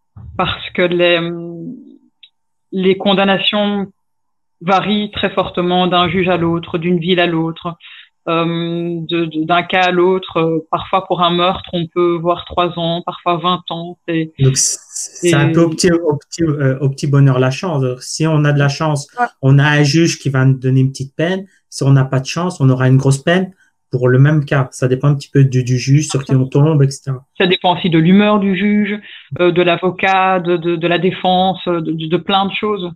parce que les condamnations varient très fortement d'un juge à l'autre, d'une ville à l'autre, d'un cas à l'autre. Parfois, pour un meurtre, on peut voir 3 ans, parfois 20 ans. Donc, c'est un peu au petit bonheur la chance. Donc, si on a de la chance, on a un juge qui va nous donner une petite peine. Si on n'a pas de chance, on aura une grosse peine pour le même cas. Ça dépend un petit peu du juge sur qui on tombe, etc. Ça dépend aussi de l'humeur du juge, de l'avocat, de la défense, de plein de choses.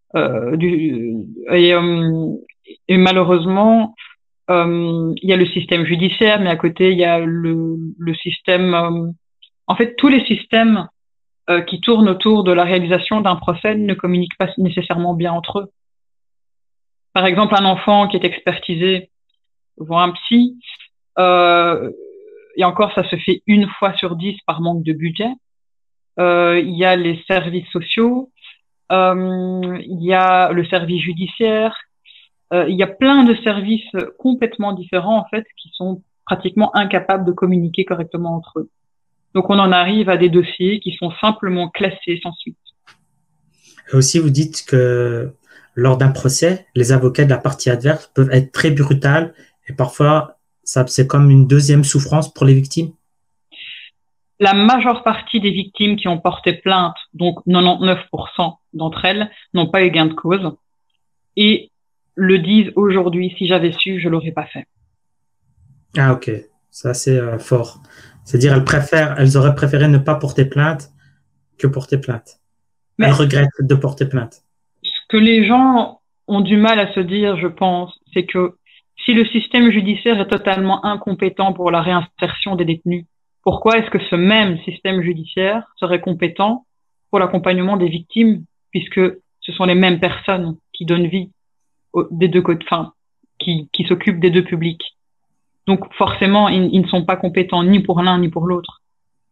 Et malheureusement, il y a le système judiciaire, mais à côté, il y a le système. En fait, tous les systèmes qui tournent autour de la réalisation d'un procès ne communiquent pas nécessairement bien entre eux. Par exemple, un enfant qui est expertisé voit un psy, et encore, ça se fait 1 fois sur 10 par manque de budget. Il y a les services sociaux, il y a le service judiciaire, il y a plein de services complètement différents, en fait, qui sont pratiquement incapables de communiquer correctement entre eux. Donc, on en arrive à des dossiers qui sont simplement classés sans suite. Et aussi, vous dites que lors d'un procès, les avocats de la partie adverse peuvent être très brutaux et parfois, c'est comme une deuxième souffrance pour les victimes. La majeure partie des victimes qui ont porté plainte, donc 99% d'entre elles, n'ont pas eu gain de cause et le disent aujourd'hui, si j'avais su, je l'aurais pas fait. Ah, ok. Ça, c'est fort. C'est-à-dire, elles auraient préféré ne pas porter plainte que porter plainte. Mais elles regrettent de porter plainte. Ce que les gens ont du mal à se dire, je pense, c'est que si le système judiciaire est totalement incompétent pour la réinsertion des détenus, pourquoi est-ce que ce même système judiciaire serait compétent pour l'accompagnement des victimes, puisque ce sont les mêmes personnes qui donnent vie des deux côtés, enfin, qui s'occupent des deux publics. Donc forcément, ils ne sont pas compétents ni pour l'un ni pour l'autre.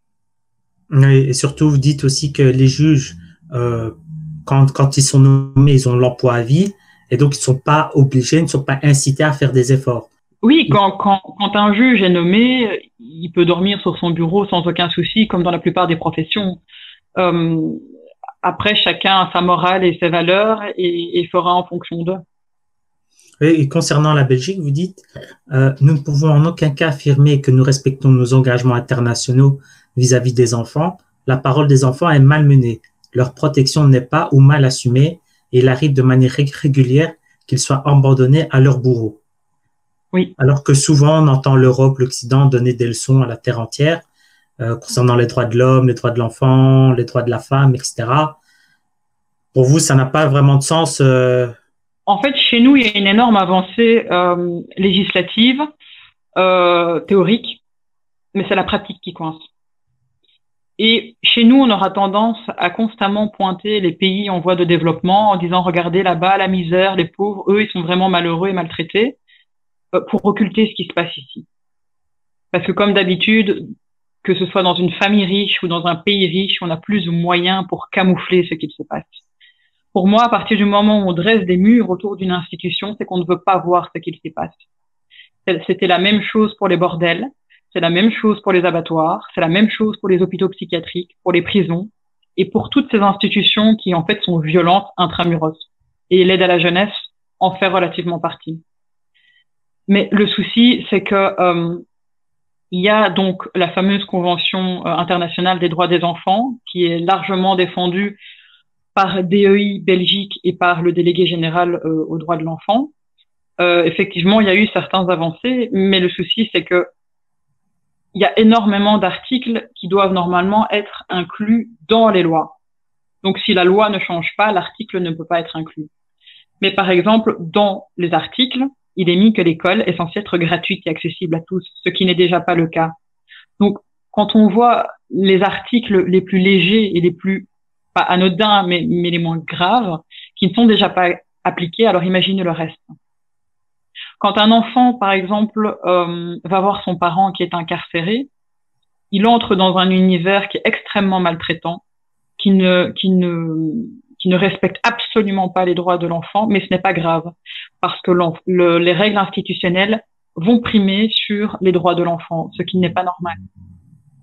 Et surtout, vous dites aussi que les juges, quand ils sont nommés, ils ont l'emploi à vie, et donc ils ne sont pas obligés, ils ne sont pas incités à faire des efforts. Oui, quand un juge est nommé, il peut dormir sur son bureau sans aucun souci, comme dans la plupart des professions. Après, chacun a sa morale et ses valeurs et fera en fonction d'eux. Et concernant la Belgique, vous dites, nous ne pouvons en aucun cas affirmer que nous respectons nos engagements internationaux vis-à-vis des enfants. La parole des enfants est malmenée. Leur protection n'est pas ou mal assumée et il arrive de manière régulière qu'ils soient abandonnés à leurs bourreaux. Oui. Alors que souvent, on entend l'Europe, l'Occident donner des leçons à la terre entière concernant les droits de l'homme, les droits de l'enfant, les droits de la femme, etc. Pour vous, ça n'a pas vraiment de sens En fait, chez nous, il y a une énorme avancée législative, théorique, mais c'est la pratique qui coince. Et chez nous, on aura tendance à constamment pointer les pays en voie de développement en disant, regardez là-bas, la misère, les pauvres, eux, ils sont vraiment malheureux et maltraités, pour occulter ce qui se passe ici. Parce que comme d'habitude, que ce soit dans une famille riche ou dans un pays riche, on a plus de moyens pour camoufler ce qui se passe. Pour moi, à partir du moment où on dresse des murs autour d'une institution, c'est qu'on ne veut pas voir ce qu'il s'y passe. C'était la même chose pour les bordels, c'est la même chose pour les abattoirs, c'est la même chose pour les hôpitaux psychiatriques, pour les prisons et pour toutes ces institutions qui en fait sont violentes intramuros. Et l'aide à la jeunesse en fait relativement partie. Mais le souci, c'est que il y a donc la fameuse Convention internationale des droits des enfants qui est largement défendue par DEI Belgique et par le délégué général aux droits de l'enfant. Effectivement, il y a eu certaines avancées, mais le souci, c'est que il y a énormément d'articles qui doivent normalement être inclus dans les lois. Donc, si la loi ne change pas, l'article ne peut pas être inclus. Mais par exemple, dans les articles, il est mis que l'école est censée être gratuite et accessible à tous, ce qui n'est déjà pas le cas. Donc, quand on voit les articles les plus légers et les plus, pas anodins, mais les moins graves, qui ne sont déjà pas appliqués, alors imagine le reste. Quand un enfant, par exemple, va voir son parent qui est incarcéré, il entre dans un univers qui est extrêmement maltraitant, qui ne respecte absolument pas les droits de l'enfant, mais ce n'est pas grave, parce que les règles institutionnelles vont primer sur les droits de l'enfant, ce qui n'est pas normal.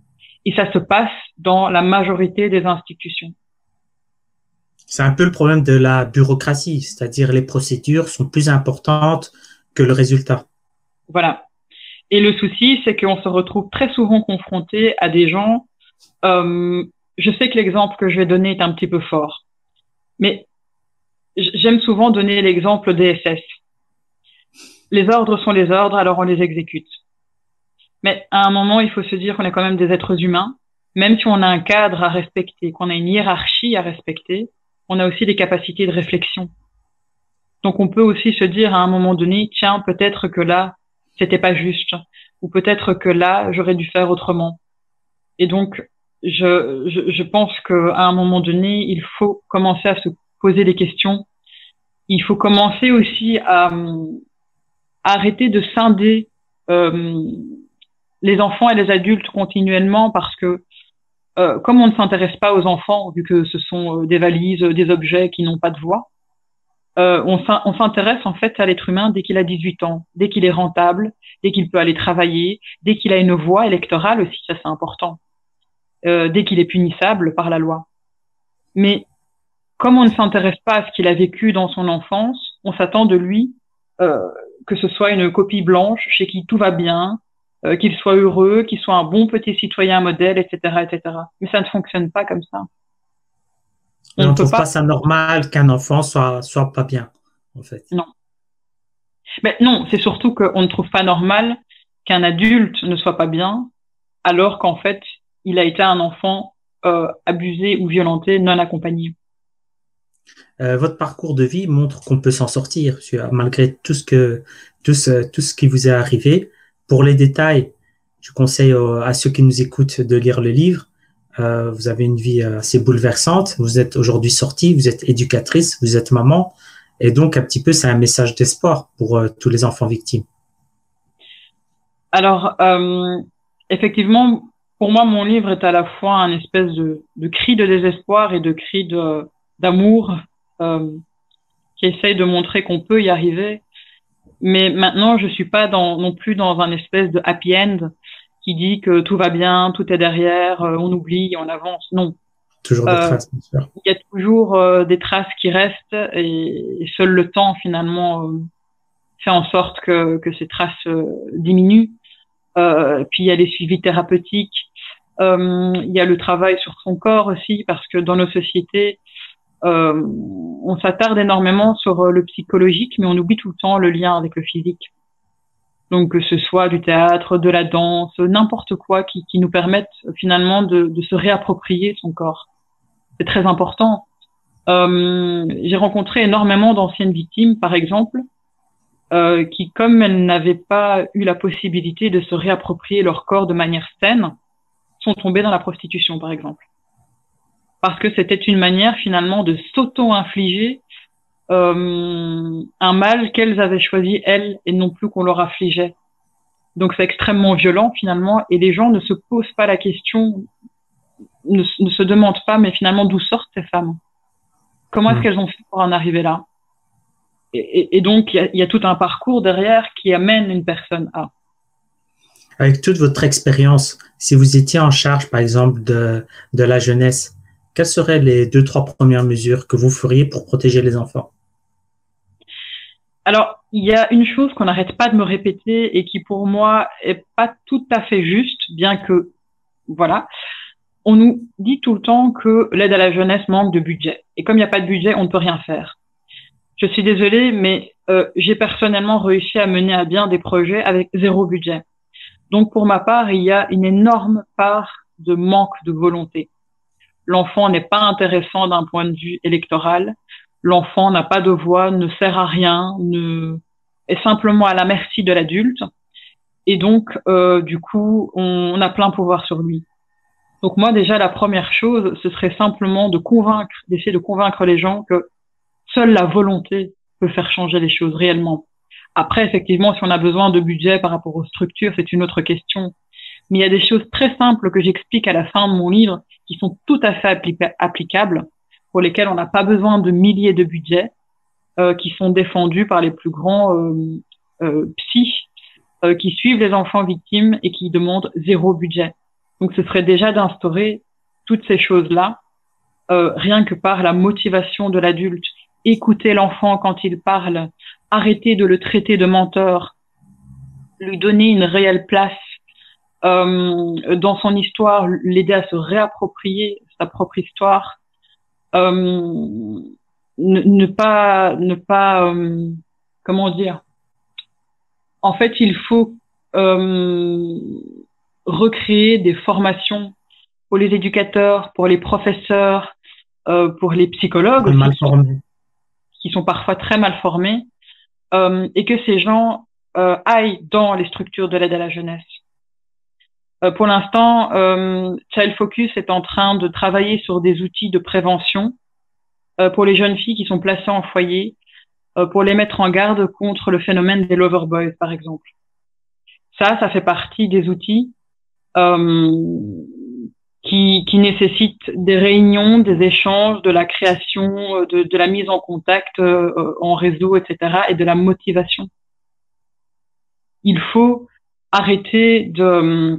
et ça se passe dans la majorité des institutions. C'est un peu le problème de la bureaucratie, c'est-à-dire les procédures sont plus importantes que le résultat. Voilà. Et le souci, c'est qu'on se retrouve très souvent confronté à des gens. Je sais que l'exemple que je vais donner est un petit peu fort, mais j'aime souvent donner l'exemple des SS. Les ordres sont les ordres, alors on les exécute. Mais à un moment, il faut se dire qu'on est quand même des êtres humains. Même si on a un cadre à respecter, qu'on a une hiérarchie à respecter, on a aussi des capacités de réflexion. Donc on peut aussi se dire à un moment donné, tiens, peut-être que là, c'était pas juste, ou peut-être que là, j'aurais dû faire autrement. Et donc, je pense qu'à un moment donné, il faut commencer à se poser des questions. Il faut commencer aussi à arrêter de scinder les enfants et les adultes continuellement parce que comme on ne s'intéresse pas aux enfants, vu que ce sont des valises, des objets qui n'ont pas de voix, on s'intéresse en fait à l'être humain dès qu'il a 18 ans, dès qu'il est rentable, dès qu'il peut aller travailler, dès qu'il a une voix électorale aussi, ça c'est important, dès qu'il est punissable par la loi. Mais comme on ne s'intéresse pas à ce qu'il a vécu dans son enfance, on s'attend de lui que ce soit une copie blanche chez qui tout va bien, qu'il soit heureux, qu'il soit un bon petit citoyen modèle, etc., etc. Mais ça ne fonctionne pas comme ça. On ne trouve pas ça normal qu'un enfant soit pas bien, en fait. Non. Mais non, c'est surtout qu'on ne trouve pas normal qu'un adulte ne soit pas bien, alors qu'en fait, il a été un enfant abusé ou violenté, non accompagné. Votre parcours de vie montre qu'on peut s'en sortir, malgré tout ce qui vous est arrivé. Pour les détails, je conseille à ceux qui nous écoutent de lire le livre. Vous avez une vie assez bouleversante. Vous êtes aujourd'hui sortie, vous êtes éducatrice, vous êtes maman. Et donc, un petit peu, c'est un message d'espoir pour tous les enfants victimes. Alors, effectivement, pour moi, mon livre est à la fois un espèce de cri de désespoir et de cri d'amour qui essaye de montrer qu'on peut y arriver. Mais maintenant, je suis pas non plus dans un espèce de happy end qui dit que tout va bien, tout est derrière, on oublie, on avance. Non. Toujours des traces, bien sûr. Il y a toujours des traces qui restent et seul le temps, finalement, fait en sorte que ces traces diminuent. Puis il y a les suivis thérapeutiques. Il y a le travail sur son corps aussi, parce que dans nos sociétés, on s'attarde énormément sur le psychologique, mais on oublie tout le temps le lien avec le physique. Donc que ce soit du théâtre, de la danse, n'importe quoi qui nous permette finalement de se réapproprier son corps. C'est très important. J'ai rencontré énormément d'anciennes victimes, par exemple, qui, comme elles n'avaient pas eu la possibilité de se réapproprier leur corps de manière saine, sont tombées dans la prostitution, par exemple. Parce que c'était une manière finalement de s'auto-infliger un mal qu'elles avaient choisi, elles, et non plus qu'on leur affligeait. Donc c'est extrêmement violent finalement, et les gens ne se posent pas la question, ne se demandent pas, mais finalement d'où sortent ces femmes? Comment est-ce qu'elles ont fait pour en arriver là? Et donc il y a tout un parcours derrière qui amène une personne à. Avec toute votre expérience, si vous étiez en charge, par exemple, de la jeunesse, quelles seraient les 2-3 premières mesures que vous feriez pour protéger les enfants? Alors, il y a une chose qu'on n'arrête pas de me répéter et qui pour moi est pas tout à fait juste, bien que, voilà, on nous dit tout le temps que l'aide à la jeunesse manque de budget. Et comme il n'y a pas de budget, on ne peut rien faire. Je suis désolée, mais j'ai personnellement réussi à mener à bien des projets avec 0 budget. Donc pour ma part, il y a une énorme part de manque de volonté. L'enfant n'est pas intéressant d'un point de vue électoral. L'enfant n'a pas de voix, ne sert à rien, est simplement à la merci de l'adulte. Et donc, du coup, on a plein pouvoir sur lui. Donc moi, déjà, la première chose, ce serait simplement d'essayer de convaincre les gens que seule la volonté peut faire changer les choses réellement. Après, effectivement, si on a besoin de budget par rapport aux structures, c'est une autre question. Mais il y a des choses très simples que j'explique à la fin de mon livre qui sont tout à fait applicables, pour lesquelles on n'a pas besoin de milliers de budgets, qui sont défendus par les plus grands psys qui suivent les enfants victimes et qui demandent 0 budget. Donc, ce serait déjà d'instaurer toutes ces choses-là, rien que par la motivation de l'adulte. Écouter l'enfant quand il parle, arrêter de le traiter de menteur, lui donner une réelle place dans son histoire, l'aider à se réapproprier sa propre histoire, ne pas, comment dire. En fait, il faut recréer des formations pour les éducateurs, pour les professeurs, pour les psychologues Mal aussi, formé. qui sont parfois très mal formés, et que ces gens aillent dans les structures de l'aide à la jeunesse. Pour l'instant, Child Focus est en train de travailler sur des outils de prévention pour les jeunes filles qui sont placées en foyer, pour les mettre en garde contre le phénomène des lover boys, par exemple. Ça fait partie des outils qui nécessitent des réunions, des échanges, de la création, de la mise en contact en réseau, etc., et de la motivation. Il faut arrêter de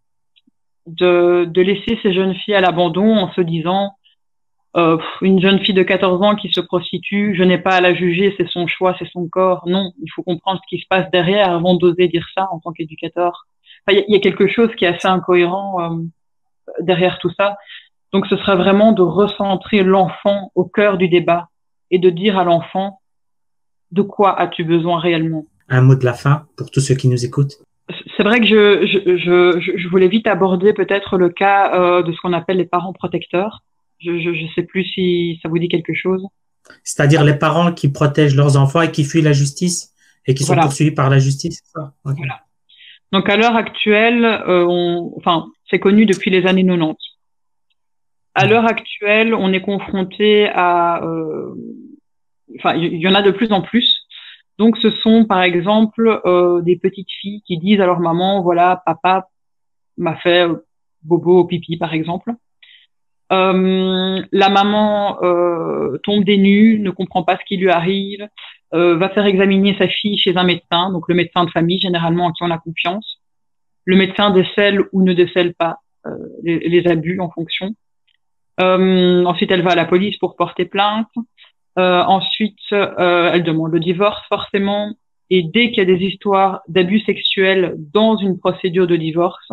laisser ces jeunes filles à l'abandon en se disant une jeune fille de 14 ans qui se prostitue, je n'ai pas à la juger, c'est son choix, c'est son corps. Non, il faut comprendre ce qui se passe derrière avant d'oser dire ça en tant qu'éducateur. Enfin, y a quelque chose qui est assez incohérent derrière tout ça. Donc ce serait vraiment de recentrer l'enfant au cœur du débat et de dire à l'enfant de quoi as-tu besoin réellement. Un mot de la fin pour tous ceux qui nous écoutent. C'est vrai que je voulais vite aborder peut-être le cas de ce qu'on appelle les parents protecteurs. Je sais plus si ça vous dit quelque chose. C'est-à-dire les parents qui protègent leurs enfants et qui fuient la justice et qui sont poursuivis par la justice. C'est ça? Okay. Voilà. Donc à l'heure actuelle, c'est connu depuis les années 90. À l'heure actuelle, on est confronté à, il y en a de plus en plus. Donc ce sont par exemple des petites filles qui disent à leur maman, voilà, papa m'a fait bobo au pipi par exemple. La maman tombe des nues, ne comprend pas ce qui lui arrive, va faire examiner sa fille chez un médecin, donc le médecin de famille généralement en qui on a confiance. Le médecin décèle ou ne décèle pas les abus en fonction. Ensuite, elle va à la police pour porter plainte. Ensuite, elle demande le divorce forcément. Et dès qu'il y a des histoires d'abus sexuels dans une procédure de divorce,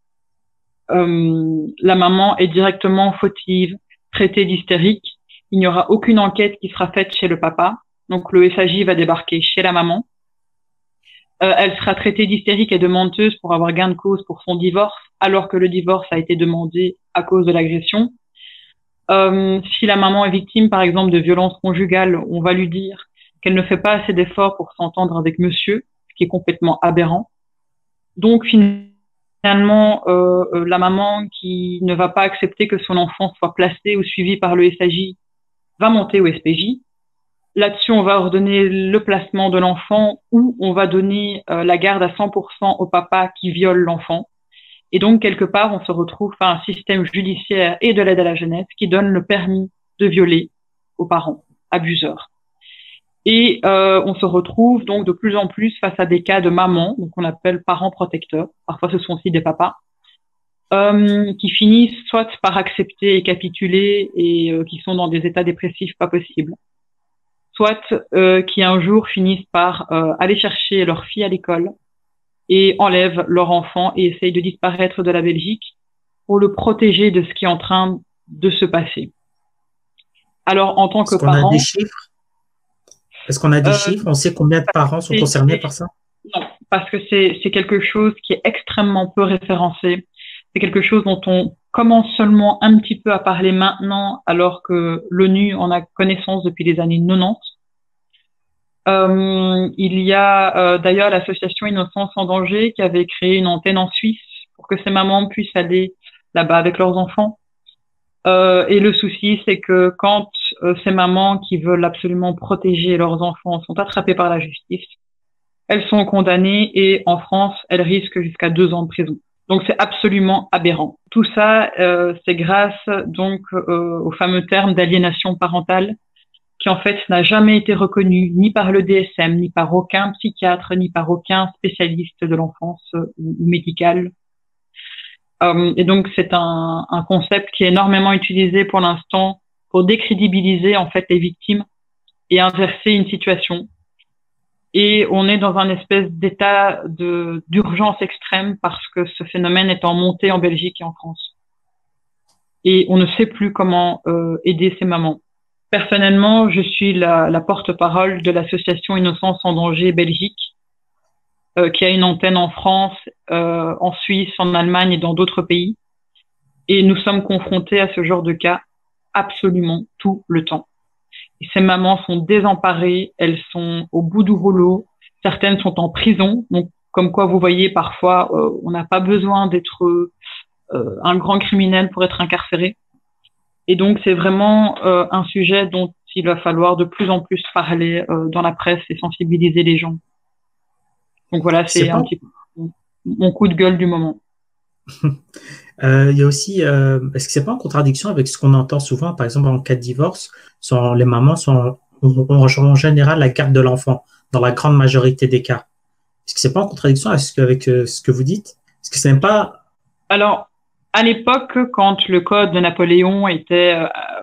la maman est directement fautive, traitée d'hystérique. Il n'y aura aucune enquête qui sera faite chez le papa. Donc le SAJ va débarquer chez la maman. Elle sera traitée d'hystérique et de menteuse pour avoir gain de cause pour son divorce, alors que le divorce a été demandé à cause de l'agression. Si la maman est victime, par exemple, de violences conjugales, on va lui dire qu'elle ne fait pas assez d'efforts pour s'entendre avec monsieur, ce qui est complètement aberrant. Donc, finalement, la maman qui ne va pas accepter que son enfant soit placé ou suivi par le SAJ va monter au SPJ. Là-dessus, on va ordonner le placement de l'enfant ou on va donner la garde à 100% au papa qui viole l'enfant. Et donc, quelque part, on se retrouve à un système judiciaire et de l'aide à la jeunesse qui donne le permis de violer aux parents abuseurs. Et on se retrouve donc de plus en plus face à des cas de mamans, donc on appelle parents protecteurs. Parfois, ce sont aussi des papas qui finissent soit par accepter et capituler et qui sont dans des états dépressifs pas possibles, soit qui un jour finissent par aller chercher leur fille à l'école et enlèvent leur enfant et essayent de disparaître de la Belgique pour le protéger de ce qui est en train de se passer. Alors, en tant que parent... Est-ce qu'on a des chiffres? On sait combien de parents sont concernés par ça? Non, parce que c'est quelque chose qui est extrêmement peu référencé. C'est quelque chose dont on commence seulement un petit peu à parler maintenant, alors que l'ONU en a connaissance depuis les années 90. Il y a d'ailleurs l'association Innocence en danger qui avait créé une antenne en Suisse pour que ces mamans puissent aller là-bas avec leurs enfants. Et le souci, c'est que quand ces mamans qui veulent absolument protéger leurs enfants sont attrapées par la justice, elles sont condamnées et en France, elles risquent jusqu'à 2 ans de prison. Donc c'est absolument aberrant. Tout ça, c'est grâce donc au fameux terme d'aliénation parentale qui en fait n'a jamais été reconnu ni par le DSM, ni par aucun psychiatre, ni par aucun spécialiste de l'enfance ou médical. Et donc, c'est un concept qui est énormément utilisé pour l'instant pour décrédibiliser en fait les victimes et inverser une situation. Et on est dans un espèce d'état d'urgence extrême parce que ce phénomène est en montée en Belgique et en France. Et on ne sait plus comment aider ces mamans. Personnellement, je suis la porte-parole de l'association Innocence en danger Belgique, qui a une antenne en France, en Suisse, en Allemagne et dans d'autres pays. Et nous sommes confrontés à ce genre de cas absolument tout le temps. Et ces mamans sont désemparées, elles sont au bout du rouleau, certaines sont en prison. Donc, comme quoi vous voyez, parfois, on n'a pas besoin d'être un grand criminel pour être incarcéré. Et donc, c'est vraiment un sujet dont il va falloir de plus en plus parler dans la presse et sensibiliser les gens. Donc voilà, c'est un petit peu mon coup de gueule du moment. Il y a aussi, est-ce que c'est pas en contradiction avec ce qu'on entend souvent, par exemple en cas de divorce, les mamans ont en général la garde de l'enfant dans la grande majorité des cas. Est-ce que c'est pas en contradiction avec ce que vous dites? Est-ce que ce n'est pas... Alors, à l'époque, quand le code de Napoléon était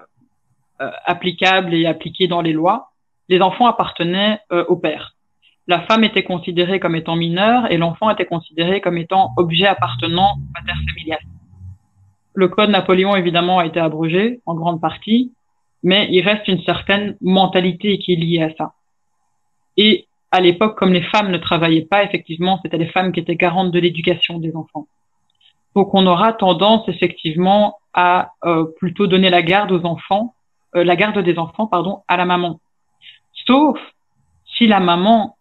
applicable et appliqué dans les lois, les enfants appartenaient au père. La femme était considérée comme étant mineure et l'enfant était considéré comme étant objet appartenant au pater familias. Le code Napoléon, évidemment, a été abrogé en grande partie, mais il reste une certaine mentalité qui est liée à ça. Et à l'époque, comme les femmes ne travaillaient pas, effectivement, c'était les femmes qui étaient garantes de l'éducation des enfants. Donc, on aura tendance, effectivement, à plutôt donner la garde aux enfants, la garde des enfants, pardon, à la maman. Sauf si la maman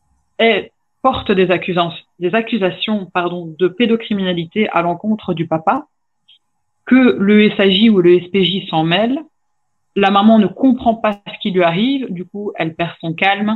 porte des accusations de pédocriminalité à l'encontre du papa, que le SAJ ou le SPJ s'en mêle, la maman ne comprend pas ce qui lui arrive, du coup, elle perd son calme.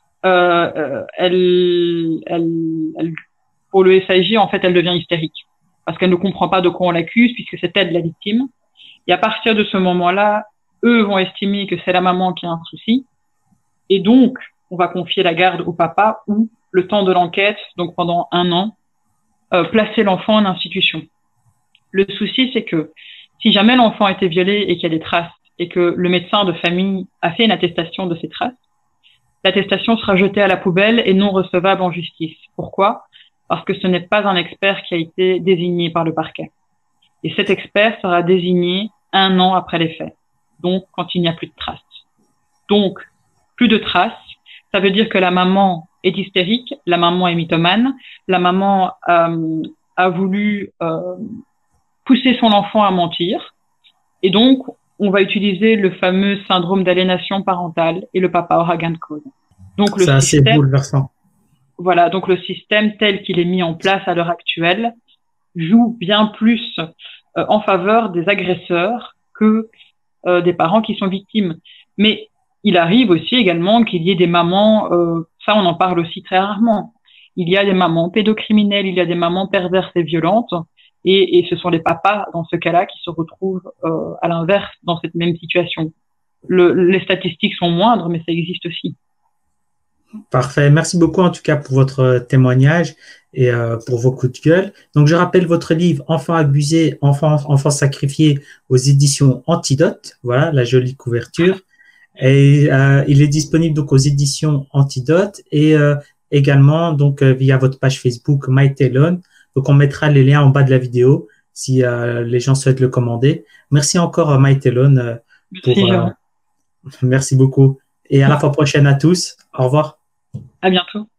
Pour le SAJ, en fait, elle devient hystérique parce qu'elle ne comprend pas de quoi on l'accuse puisque c'est elle la victime. Et à partir de ce moment-là, eux vont estimer que c'est la maman qui a un souci. Et donc, on va confier la garde au papa ou, le temps de l'enquête, donc pendant 1 an, placer l'enfant en institution. Le souci, c'est que si jamais l'enfant a été violé et qu'il y a des traces et que le médecin de famille a fait une attestation de ces traces, l'attestation sera jetée à la poubelle et non recevable en justice. Pourquoi? Parce que ce n'est pas un expert qui a été désigné par le parquet. Et cet expert sera désigné 1 an après les faits, donc quand il n'y a plus de traces. Donc, plus de traces, ça veut dire que la maman est hystérique, la maman est mythomane, la maman a voulu pousser son enfant à mentir, et donc on va utiliser le fameux syndrome d'aliénation parentale et le papa aura gain de cause. Donc c'est assez bouleversant. Voilà, donc le système tel qu'il est mis en place à l'heure actuelle joue bien plus en faveur des agresseurs que des parents qui sont victimes. Mais il arrive aussi également qu'il y ait des mamans, ça on en parle aussi très rarement, il y a des mamans pédocriminelles, il y a des mamans perverses et violentes, et ce sont les papas dans ce cas-là qui se retrouvent à l'inverse dans cette même situation. Les statistiques sont moindres, mais ça existe aussi. Parfait. Merci beaucoup en tout cas pour votre témoignage et pour vos coups de gueule. Donc, je rappelle votre livre Enfants abusés, enfants sacrifiés aux éditions Antidote. Voilà, la jolie couverture. Et il est disponible donc aux éditions Antidote et également donc via votre page Facebook MyTelon. Donc, on mettra les liens en bas de la vidéo si les gens souhaitent le commander. Merci encore MyTelon. Merci beaucoup. Et à la fois prochaine à tous. Au revoir. À bientôt.